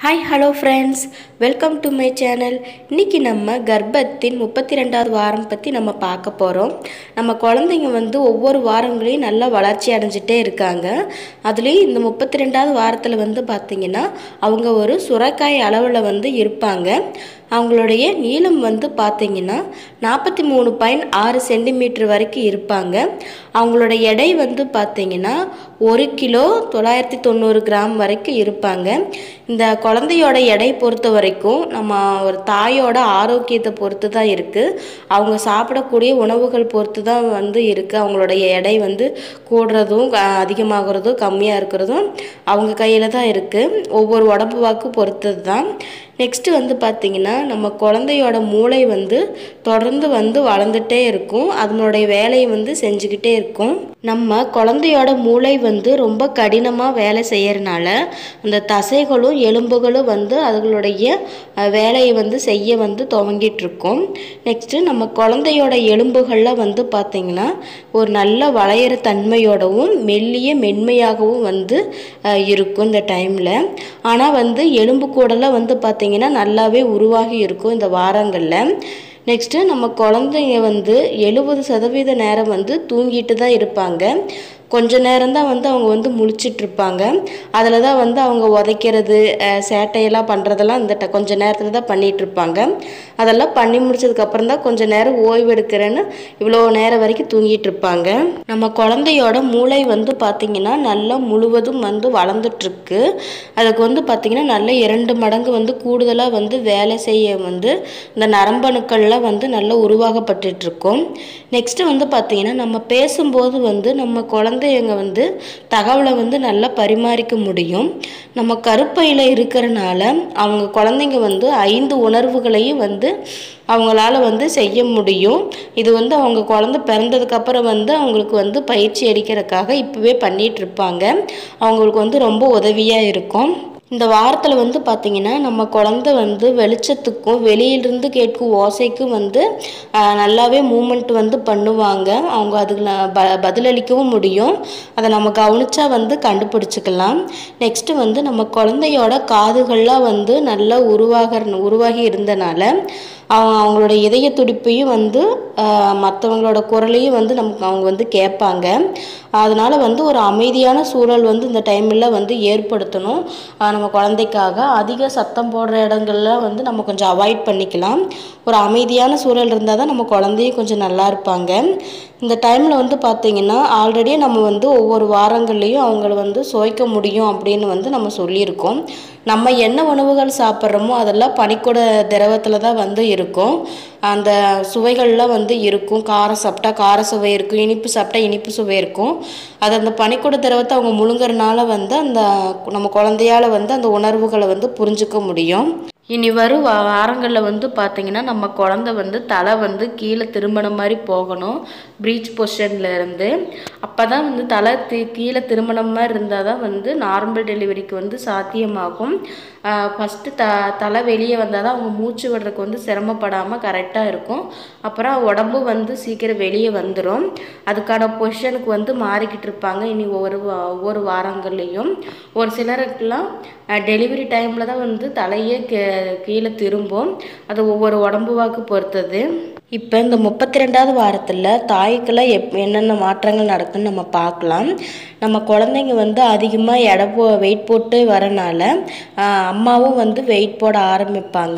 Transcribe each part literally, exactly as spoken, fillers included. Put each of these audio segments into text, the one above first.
Hi, hello friends. Welcome to my channel. இன்னைக்கு நம்ம கர்ப்பத்தின் முப்பத்தி ரெண்டாவது வாரம் பத்தி நம்ம பார்க்க போறோம். நம்ம குழந்தைங்க வந்து ஒவ்வொரு வாரங்களையும் நல்லா வளர்ச்சி அடைஞ்சிட்டே இருக்காங்க. அதுலயும் இந்த முப்பத்தி ரெண்டாவது வாரத்துல வந்து பாத்தீங்கன்னா அவங்க ஒரு சுரைக்காய் அளவுல வந்து இருப்பாங்க. அவங்களுடைய நீளம் வந்து பாத்தீங்கன்னா நாற்பத்தி மூணு புள்ளி ஆறு சென்டிமீட்டர் வரைக்கும் இருப்பாங்க. அவங்களோட எடை வந்து பாத்தீங்கன்னா ஒரு கிலோ தொள்ளாயிரத்தி தொண்ணூறு கிராம் வரைக்கும் இருப்பாங்க. இந்த குழந்தையோட எடை பொறுத்த வரைக்கும் நம்ம ஒரு தாயோட ஆரோக்கியத்தை பொறுத்து தான் இருக்குது. அவங்க சாப்பிடக்கூடிய உணவுகள் பொறுத்து தான் வந்து இருக்குது. அவங்களுடைய எடை வந்து கூடுறதும் அதிகமாகிறதும் கம்மியாக இருக்கிறதும் அவங்க கையில் தான் இருக்குது. ஒவ்வொரு உடம்பு வாக்கு பொறுத்தது தான். நெக்ஸ்ட்டு வந்து பார்த்திங்கன்னா நம்ம குழந்தையோட மூளை வந்து தொடர்ந்து வந்து வளர்ந்துட்டே இருக்கும். அதனுடைய வேலையை வந்து செஞ்சுக்கிட்டே இருக்கும். நம்ம குழந்தையோட மூளை வந்து ரொம்ப கடினமாக வேலை செய்யறதுனால அந்த தசைகளும் எலும்புகளும் வந்து அதுகளுடைய வேலையை வந்து செய்ய வந்து துவங்கிட்டு இருக்கும். நெக்ஸ்ட்டு நம்ம குழந்தையோட எலும்புகளில் வந்து பார்த்திங்கன்னா ஒரு நல்ல வளையிற தன்மையோடவும் மெல்லிய மென்மையாகவும் வந்து இருக்கும் இந்த டைமில். ஆனால் வந்து எலும்பு கூடலாம் வந்து பார்த்திங்கன்னா நல்லாவே உருவாகி இருக்கும் இந்த வாரங்களில். நெக்ஸ்ட்டு நம்ம குழந்தைங்க வந்து எழுபது சதவீத நேரம் வந்து தூங்கிட்டு தான் இருப்பாங்க. கொஞ்ச நேரம் தான் வந்து அவங்க வந்து முழிச்சிட்டு இருப்பாங்க. அதில் தான் வந்து அவங்க உதைக்கிறது சேட்டையெல்லாம் பண்ணுறதெல்லாம் இந்த ட கொஞ்ச நேரத்தில் தான் பண்ணிகிட்டு இருப்பாங்க. அதெல்லாம் பண்ணி முடிச்சதுக்கப்புறம் தான் கொஞ்சம் நேரம் ஓய்வு எடுக்கிறேன்னு இவ்வளோ நேரம் வரைக்கும் தூங்கிட்டு இருப்பாங்க. நம்ம குழந்தையோட மூளை வந்து பார்த்திங்கன்னா நல்லா முழுவதும் வந்து வளர்ந்துட்டுருக்கு. அதுக்கு வந்து பார்த்திங்கன்னா நல்ல இரண்டு மடங்கு வந்து கூடுதலாக வந்து வேலை செய்ய வந்து இந்த நரம்பணுக்கள்லாம் வந்து நல்லா உருவாகப்பட்டுருக்கும். நெக்ஸ்ட்டு வந்து பார்த்திங்கன்னா நம்ம பேசும்போது வந்து நம்ம குழந்தைங்க வந்து தகவலை வந்து நல்லா பரிமாறிக்க முடியும். நம்ம கருப்பையில் இருக்கிறனால அவங்க குழந்தைங்க வந்து ஐந்து உணர்வுகளையும் வந்து அவங்களால வந்து செய்ய முடியும். இது வந்து அவங்க குழந்தை பிறந்ததுக்கப்புறம் வந்து அவங்களுக்கு வந்து பயிற்சி அளிக்கிறதுக்காக இப்போவே பண்ணிகிட்டு இருப்பாங்க. அவங்களுக்கு வந்து ரொம்ப உதவியாக இருக்கும். இந்த வாரத்தில் வந்து பார்த்திங்கன்னா நம்ம குழந்தை வந்து வெளிச்சத்துக்கும் வெளியிலிருந்து கேட்கும் ஓசைக்கும் வந்து நல்லாவே மூமெண்ட் வந்து பண்ணுவாங்க. அவங்க அதுக்கு ப பதிலளிக்கவும் முடியும். அதை நம்ம கவனிச்சா வந்து கண்டுபிடிச்சிக்கலாம். நெக்ஸ்ட்டு வந்து நம்ம குழந்தையோட காதுகள்லாம் வந்து நல்லா உருவாக உருவாகி இருந்தனால அவங்க அவங்களோட இதய துடிப்பையும் வந்து மற்றவங்களோட குரலையும் வந்து நமக்கு அவங்க வந்து கேட்பாங்க. அதனால் வந்து ஒரு அமைதியான சூழல் வந்து இந்த டைமில் வந்து ஏற்படுத்தணும். நம்ம குழந்தைக்காக அதிக சத்தம் போடுற இடங்கள்லாம் வந்து நம்ம கொஞ்சம் அவாய்ட் பண்ணிக்கலாம். ஒரு அமைதியான சூழல் இருந்தால் தான் நம்ம குழந்தையும் கொஞ்சம் நல்லா இருப்பாங்க. இந்த டைமில் வந்து பார்த்திங்கன்னா ஆல்ரெடி நம்ம வந்து ஒவ்வொரு வாரங்கள்லேயும் அவங்கள வந்து சுவைக்க முடியும் அப்படின்னு வந்து நம்ம சொல்லியிருக்கோம். நம்ம என்ன உணவுகள் சாப்பிட்றோமோ அதெல்லாம் பனிக்கூட திரவத்தில் தான் வந்து இருக்கும். அந்த சுவைகள்லாம் வந்து இருக்கும். காரம் சாப்பிட்டா கார சுவை இருக்கும், இனிப்பு சாப்பிட்டா இனிப்பு சுவை இருக்கும். அது அந்த பனிக்கூட திரவத்தை அவங்க முழுங்குறனால வந்து அந்த நம்ம குழந்தையால் வந்து அந்த உணர்வுகளை வந்து புரிஞ்சுக்க முடியும். இனி வரும் வாரங்களில் வந்து பார்த்திங்கன்னா நம்ம குழந்தை வந்து தலை வந்து கீழே திரும்பின மாதிரி போகணும் ப்ரீச் பொசிஷனில் இருந்து. அப்போ தான் வந்து தலை தி கீழே திரும்பின மாதிரி இருந்தால் தான் வந்து நார்மல் டெலிவரிக்கு வந்து சாத்தியமாகும். ஃபஸ்ட்டு த தலை வெளியே வந்தால் தான் அவங்க மூச்சு விடுறதுக்கு வந்து சிரமப்படாமல் கரெக்டாக இருக்கும். அப்புறம் உடம்பு வந்து சீக்கிரம் வெளியே வந்துடும். அதுக்கான பொசிஷனுக்கு வந்து மாறிக்கிட்டு இருப்பாங்க இனி ஒவ்வொரு ஒவ்வொரு வாரங்கள்லேயும். ஒரு சிலருக்கெல்லாம் டெலிவரி டைமில் தான் வந்து தலையே கே கீழே திரும்பும். அது ஒவ்வொரு உடம்பு வாக்கு பொறுத்தது. இப்போ இந்த முப்பத்தி ரெண்டாவது வாரத்தில் தாய்க்கெல்லாம் எப் என்னென்ன மாற்றங்கள் நடக்குன்னு நம்ம பார்க்கலாம். நம்ம குழந்தைங்க வந்து அதிகமாக எடை போ வெயிட் போட்டு வரனால அம்மாவும் வந்து வெயிட் போட ஆரம்பிப்பாங்க.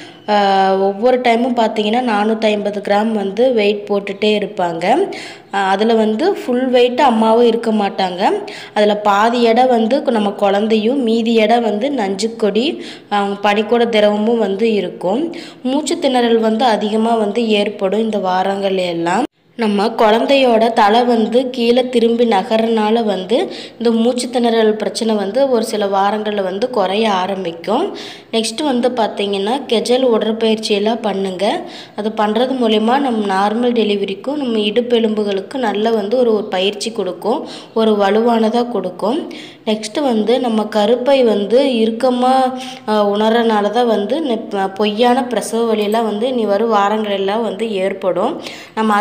ஒவ்வொரு டைமும் பார்த்திங்கன்னா நானூற்றி ஐம்பது கிராம் வந்து வெயிட் போட்டுகிட்டே இருப்பாங்க. அதில் வந்து ஃபுல் வெயிட்டு அம்மாவும் இருக்க மாட்டாங்க. அதில் பாதி எடை வந்து நம்ம குழந்தையும் மீதி எடை வந்து நஞ்சுக்கொடி பனிக்கூட திரவமும் வந்து இருக்கும். மூச்சு திணறல் வந்து அதிகமாக வந்து ஏற்படும் இந்த வாரங்கள் எல்லாம். நம்ம குழந்தையோட தலை வந்து கீழே திரும்பி நகர்றனால வந்து இந்த மூச்சு திணறல் பிரச்சனை வந்து ஒரு சில வாரங்களில் வந்து குறைய ஆரம்பிக்கும். நெக்ஸ்ட்டு வந்து பார்த்திங்கன்னா கெஜல் உடற்பயிற்சியெல்லாம் பண்ணுங்கள். அது பண்ணுறது மூலயமா நம்ம நார்மல் டெலிவரிக்கும் நம்ம இடுப்பெலும்புகளுக்கும் நல்ல வந்து ஒரு ஒரு பயிற்சி கொடுக்கும், ஒரு வலுவானதாக கொடுக்கும். நெக்ஸ்ட்டு வந்து நம்ம கருப்பை வந்து இறுக்கமாக உணர்றனால தான் வந்து பொய்யான பிரசவ வலியெல்லாம் வந்து இனி வரும் வாரங்களெல்லாம் வந்து ஏற்படும். நம்ம அதுக்கு தான்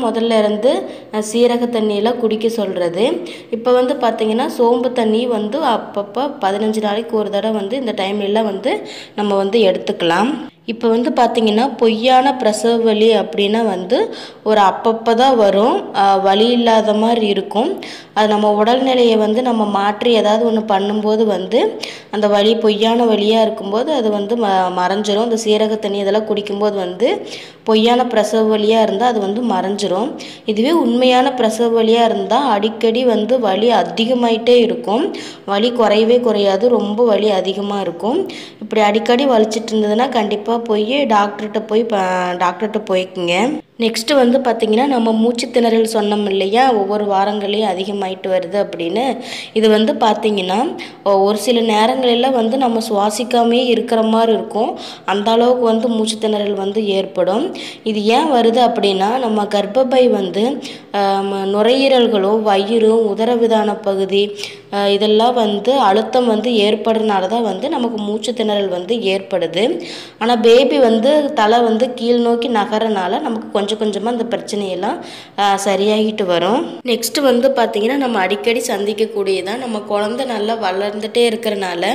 முதல்ல இருந்து சீரக தண்ணியெல்லாம் குடிக்க சொல்கிறது. இப்போ வந்து பார்த்திங்கன்னா சோம்பு தண்ணி வந்து அப்பப்போ பதினஞ்சு நாளைக்கு ஒரு தடவை வந்து இந்த டைம்லலாம் வந்து நம்ம வந்து எடுத்துக்கலாம். இப்போ வந்து பார்த்திங்கன்னா பொய்யான பிரசவ வலி அப்படின்னா வந்து ஒரு அப்பப்போ தான் வரும், வலி இல்லாத மாதிரி இருக்கும். அது நம்ம உடல்நிலையை வந்து நம்ம மாற்றி ஏதாவது ஒன்று பண்ணும்போது வந்து அந்த வலி பொய்யான வலியாக இருக்கும்போது அது வந்து ம மறைஞ்சிரும். அந்த சீரக தண்ணி இதெல்லாம் குடிக்கும்போது வந்து பொய்யான பிரசவ வலியாக இருந்தால் அது வந்து மறைஞ்சிரும். இதுவே உண்மையான பிரசவ வலியாக இருந்தால் அடிக்கடி வந்து வலி அதிகமாயிட்டே இருக்கும், வலி குறையவே குறையாது, ரொம்ப வலி அதிகமாக இருக்கும். இப்படி அடிக்கடி வலிச்சிட்டு இருந்ததுன்னா கண்டிப்பாக போய் டாக்டர்கிட்ட போய் டாக்டர்கிட்ட போய்க்குங்க. நெக்ஸ்ட்டு வந்து பார்த்திங்கன்னா நம்ம மூச்சு திணறல் சொன்னோம் இல்லையா, ஒவ்வொரு வாரங்களையும் அதிகமாயிட்டு வருது அப்படின்னு. இது வந்து பார்த்திங்கன்னா ஒரு சில நேரங்களெல்லாம் வந்து நம்ம சுவாசிக்காமே இருக்கிற மாதிரி இருக்கும், அந்த அளவுக்கு வந்து மூச்சு திணறல் வந்து ஏற்படும். இது ஏன் வருது அப்படின்னா நம்ம கர்ப்பப்பை வந்து நுரையீரல்களும் வயிறும் உதரவிதான பகுதி இதெல்லாம் வந்து அழுத்தம் வந்து ஏற்படுறதுனால தான் வந்து நமக்கு மூச்சு திணறல் வந்து ஏற்படுது. ஆனால் பேபி வந்து தலை வந்து கீழ் நோக்கி நகரனால நமக்கு கொஞ்சம் கொஞ்சமாக அந்த பிரச்சனையெல்லாம் சரியாகிட்டு வரும். நெக்ஸ்ட்டு வந்து பார்த்திங்கன்னா நம்ம அடிக்கடி சந்திக்கக்கூடியதான், நம்ம குழந்தை நல்லா வளர்ந்துட்டே இருக்கிறனால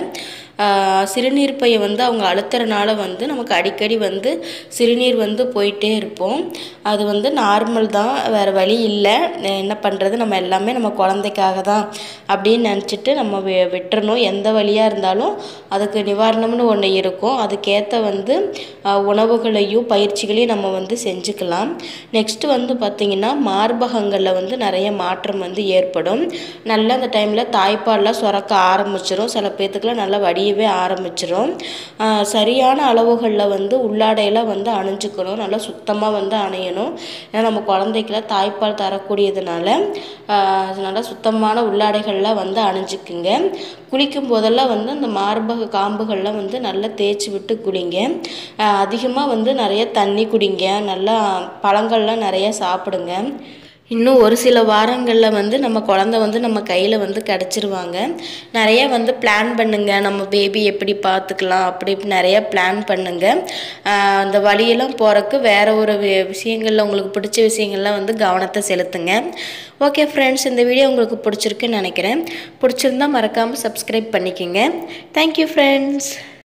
சிறுநீர் பையை வந்து அவங்க அழுத்துறனால வந்து நமக்கு அடிக்கடி வந்து சிறுநீர் வந்து போயிட்டே இருப்போம். அது வந்து நார்மல் தான், வேறு வழி இல்லை, என்ன பண்ணுறது, நம்ம எல்லாமே நம்ம குழந்தைக்காக தான் அப்படின்னு நினச்சிட்டு நம்ம வி விட்டுறணும். எந்த வழியாக இருந்தாலும் அதுக்கு நிவாரணம்னு ஒன்று இருக்கும், அதுக்கேற்ற வந்து உணவுகளையும் பயிற்சிகளையும் நம்ம வந்து செஞ்சுக்கலாம். நெக்ஸ்ட்டு வந்து பார்த்திங்கன்னா மார்பகங்களில் வந்து நிறைய மாற்றம் வந்து ஏற்படும். நல்லா அந்த டைமில் தாய்ப்பால்லாம் சுரக்க ஆரம்பிச்சிடும், சில பேர்த்துக்குலாம் நல்லா வடியவே ஆரம்பிச்சிடும். சரியான அளவுகளில் வந்து உள்ளாடையெல்லாம் வந்து அணிஞ்சுக்கணும், நல்லா சுத்தமாக வந்து அணியணும். ஏன்னா நம்ம குழந்தைக்கெல்லாம் தாய்ப்பால் தரக்கூடியதுனால நல்லா சுத்தமான உள்ளாடைகள்லாம் வந்து அணிஞ்சுக்குங்க. குளிக்கும் போதெல்லாம் வந்து அந்த மார்பக காம்புகள்லாம் வந்து நல்லா தேய்ச்சி விட்டு குளிங்க. அதிகமாக வந்து நிறைய தண்ணி குடிங்க, நல்லா பழங்கள்லாம் நிறைய சாப்பிடுங்க. இன்னும் ஒரு சில வாரங்களில் வந்து நம்ம குழந்தை வந்து நம்ம கையில் வந்து கிடச்சிருவாங்க. நிறைய வந்து பிளான் பண்ணுங்க, நம்ம பேபி எப்படி பார்த்துக்கலாம் அப்படி நிறைய பிளான் பண்ணுங்க. அந்த வழியெல்லாம் போகிறக்கு வேறு ஒரு விஷயங்களில் உங்களுக்கு பிடிச்ச விஷயங்கள்லாம் வந்து கவனத்தை செலுத்துங்க. ஓகே ஃப்ரெண்ட்ஸ், இந்த வீடியோ உங்களுக்கு பிடிச்சிருக்குன்னு நினைக்கிறேன். பிடிச்சிருந்தால் மறக்காமல் சப்ஸ்கிரைப் பண்ணிக்கோங்க. Thank you friends.